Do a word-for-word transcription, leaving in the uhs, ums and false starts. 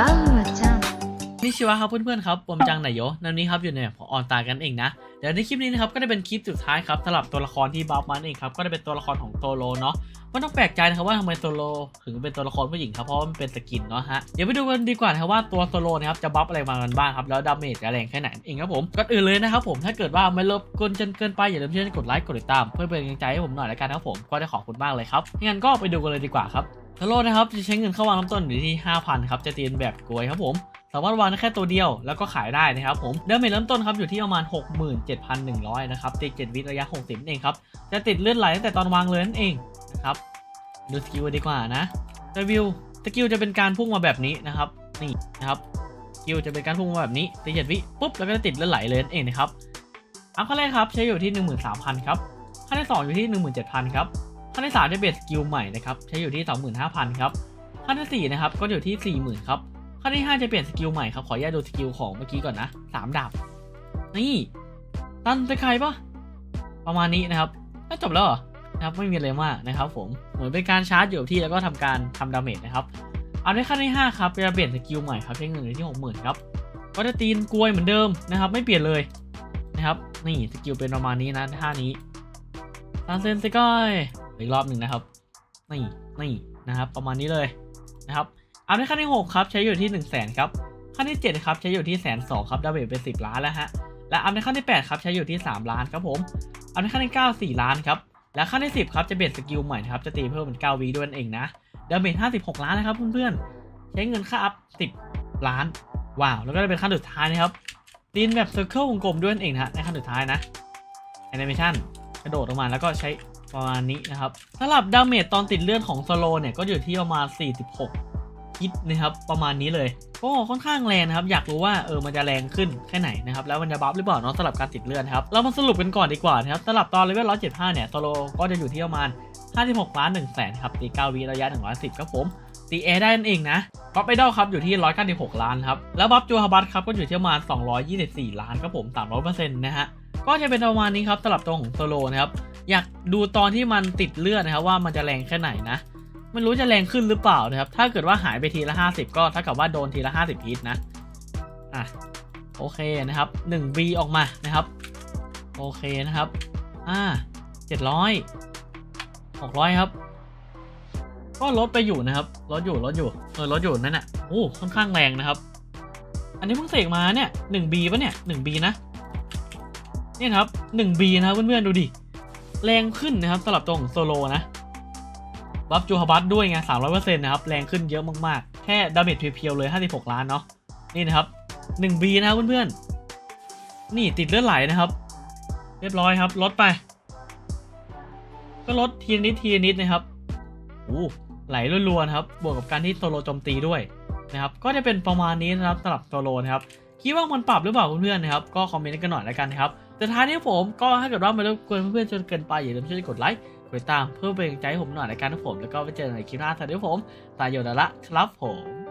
バウアちゃんนี่ชิวะครับเพื่อนๆครับผมจังไหนโยนันนี้ครับอยู่ในแบบของออนตากันเองนะเดี๋ยวในคลิปนี้นะครับก็ได้เป็นคลิปสุดท้ายครับสำหรับตัวละครที่บัฟมันเองครับก็ได้เป็นตัวละครของโซโลเนาะไม่ต้องแปลกใจนะครับว่าทำไมโซโลถึงเป็นตัวละครผู้หญิงครับเพราะมันเป็นสกินเนาะฮะเดี๋ยวไปดูกันดีกว่านะครับว่าตัวโซโลนะครับจะบัฟอะไรมากันบ้างครับแล้วดาเมจจะแรงแค่ไหนเองครับผมก่อนอื่นเลยนะครับผมถ้าเกิดว่าไม่รบกวนจนเกินไปอย่าลืมช่วยกดไลค์กดติดตามเพื่อเป็นกำลังใจให้ผมหน่อยละกันครับผมก็จะขอบคุณมากเลยครับงั้นก็ไปดูกันเลยดีกว่าครับโซโลนะครับจะใช้เงินเข้าวางลำต้นอยู่ที่ ห้าพัน ครับจะตีนแบบกลวยครับผมสามารถวางได้แค่ตัวเดียวแล้วก็ขายได้นะครับผมเดาเมจเริ่มต้นครับอยู่ที่ประมาณ หกหมื่นเจ็ดพันหนึ่งร้อย นะครับตีเจ็ดวิระยะหกสิบนั่นเองครับจะติดเลือดไหลตั้งแต่ตอนวางเลยนั่นเองนะครับดูสกิลดีกว่านะรีวิวสกิลจะเป็นการพุ่งมาแบบนี้นะครับนี่นะครับสกิลจะเป็นการพุ่งมาแบบนี้ตีเจ็ดวิปุ๊บแล้วก็จะติดเลือดไหลเลยนั่นเองนะครับอัพขั้นแรกครับใช้อยู่ที่ หนึ่งหมื่นสามพัน ครับขั้นที่สองอยู่ที่ หนึ่งหมื่นเจ็ดพัน ครับขั้นที่สามจะเปลี่ยนสกิลใหม่นะครับใช้อยู่ที่ สองหมื่นห้าพัน ครับขั้นที่สี่นะครับก็อยู่ที่ สี่หมื่น ครับขั้นที่ห้าจะเปลี่ยนสกิลใหม่ครับขออนุญาตดูสกิลของเมื่อกี้ก่อนนะสามดาบนี่ตันไปใครปะประมาณนี้นะครับถ้าจบแล้วเหรอนะครับไม่มีอะไรมากนะครับผมเหมือนเป็นการชาร์จอยู่ที่แล้วก็ทำการทำดาเมจนะครับเอาในขั้นที่ห้าครับจะเปลี่ยนสกิลใหม่ครับใช้เงินอยู่ที่ หกหมื่น ครับก็จะตีนกลวยเหมือนเดิมนะครับไม่เปลี่ยนเลยนะครับนี่สกิลเป็นประมาณนี้นะท่านี้ตันเซนซิก้อยอีกรอบหนึ่งนะครับนี่นี่นะครับประมาณนี้เลยนะครับอัพในขั้นที่หกครับใช้อยู่ที่ หนึ่งแสน ครับขั้นที่เจ็ดครับใช้อยู่ที่ หนึ่งแสนสอง ครับดาเมจเป็นสิบล้านแล้วฮะและอัพในขั้นที่แปดครับใช้อยู่ที่สามล้านครับผมอัพในขั้นที่เก้า สี่ล้านครับและขั้นที่สิบครับจะเปลี่ยนสกิลใหม่ครับจะตีเพิ่มเป็นเก้าวิด้วยนั่นเองนะดาเมจห้าสิบหกล้านนะครับเพื่อนๆใช้เงินค่าอัพสิบล้านว้าวแล้วก็จะเป็นขั้นสุดท้ายนะครับตีนแบบเซอร์เคิลวงกลมด้วยนั่นเองนะในขั้นสุดท้ายนะแอนิเมชันกระโดดออกมาแล้วก็ใช้ประมาณนี้นะครับสำหรับดาเมจตอนติดเลือดของโซโลเนี่ยก็อยู่ที่ประมาณสี่สิบหกคิดนะครับประมาณนี้เลยก็ค่อนข้างแรงนะครับอยากรู้ว่าเออมันจะแรงขึ้นแค่ไหนนะครับแล้วมันจะบัฟหรือเปล่าเนาะสำหรับการติดเลือดครับเรามาสรุปกันก่อนดีกว่านะครับสำหรับตอนเลเวลหนึ่งร้อยเจ็ดสิบห้าเนี่ยโซโลก็จะอยู่ที่ประมาณห้าสิบหกล้านหนึ่งแสนครับตีเก้าวิระยะหนึ่งร้อยสิบครับผมตีแอร์ได้นั่นเองนะบัฟไอดอลครับอยู่ที่หนึ่งร้อยเก้าสิบหกล้านครับแล้วบัฟจูฮาบัตครับก็อยู่ที่ประมาณสองร้อยยี่สิบสี่ล้านครับผม สามร้อยเปอร์เซ็นต์ นะฮะก็จะเป็นประมาณนี้ครับสำหรับตัวของโซโลนะครับอยากดูตอนที่มันติดเลือดนะครับว่ามันจะแรงแค่ไหนนะไม่รู้จะแรงขึ้นหรือเปล่านะครับถ้าเกิดว่าหายไปทีละห้าสิบก็เท่ากับว่าโดนทีละห้าสิบฮิตนะอ่ะโอเคนะครับ หนึ่ง บี ออกมานะครับโอเคนะครับอ่าเจ็ดร้อย หกร้อยครับก็ลดไปอยู่นะครับลดอยู่ลดอยู่เออลดอยู่นั่นน่ะโอ้ค่อนข้างแรงนะครับอันนี้เพิ่งเสกมาเนี่ย หนึ่ง บี ป่ะเนี่ย หนึ่ง บี นะนี่ครับ หนึ่ง บี นะครับเพื่อนๆดูดิแรงขึ้นนะครับสำหรับตัวของโซโลนะบัฟจูฮาบัตด้วยไง สามร้อยเปอร์เซ็นต์ นะครับแรงขึ้นเยอะมากๆแค่ดาเมจเพียวๆเลยห้าสิบหกล้านเนาะนี่นะครับ หนึ่ง บี นะครับเพื่อนๆนี่ติดเลือดไหลนะครับเรียบร้อยครับลดไปก็ลดทีนิดทีนิดนะครับโอ้ไหลรัวๆนะครับบวกกับการที่โซโลโจมตีด้วยนะครับก็จะเป็นประมาณนี้นะครับสำหรับโซโลนะครับคิดว่ามันปรับหรือเปล่าเพื่อนๆนะครับก็คอมเมนต์กันหน่อยแล้วกันนะครับแต่ท้ายนี้ผมก็ถ้าเกิดว่าไม่รบกวนเพื่อนๆจนเกินไปอย่าลืมช่วยกดไลค์กดติดตามเพื่อเป็นกำลังใจให้ผมหน่อยในการทุกผมแล้วก็ไปเจอกันในคลิปหน้าสวัสดีครับผมตายโยดะละครับผม